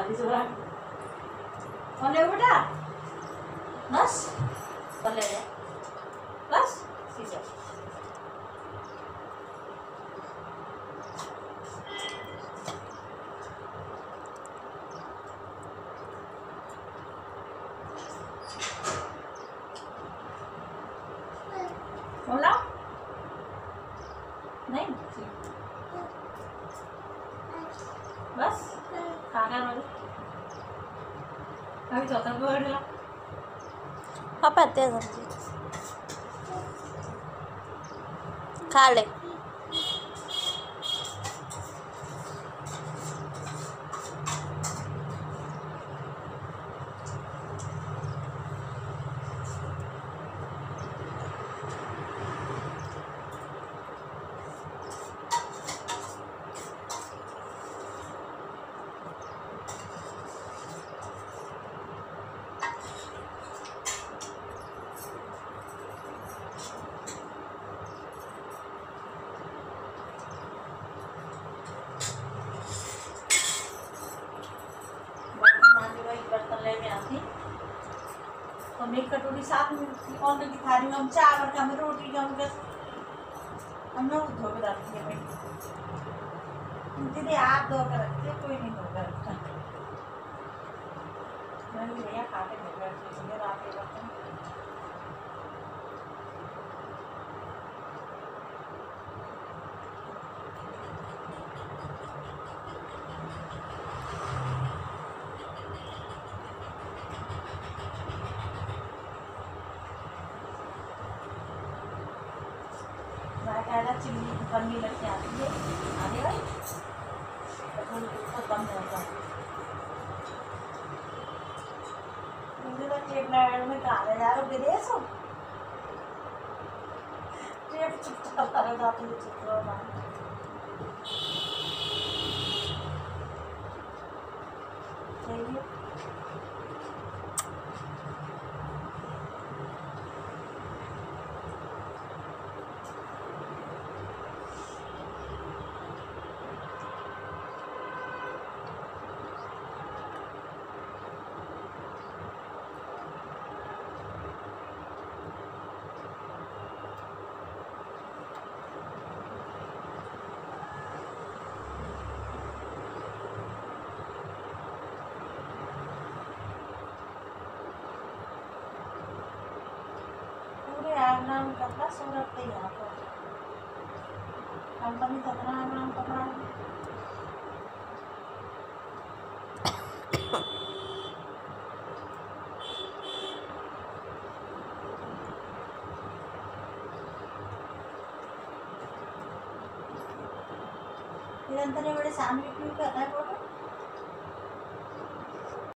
जोरा कौन ले बेटा बस कौन ले ले बस सीजर बोला नहीं बस खाना रोल अभी चौथा वर्ड ला पापा आते हैं सब्जी खा ले बर्तन लेके आती तो मेरी कटोरी साथ में कौन में दिखा रही हूँ हम चावल का मैं रोटी का हम लोग धो के रखते हैं दीदी आप धो कर रखते कोई नहीं धो कर रखता मैं भैया खाते धो कर रखते रात के बर्तन चिल्ली पन्नी लग आती है आने वाली तो कम होगा टेप में कहा जा रहे दे सो टेप चुपचाप जाती है चित्र चाहिए नाम कपड़ा सूरत पे यहाँ पर कंपनी सतना नाम कपड़ा निरंतर बड़े सामने क्यों करता है फोटो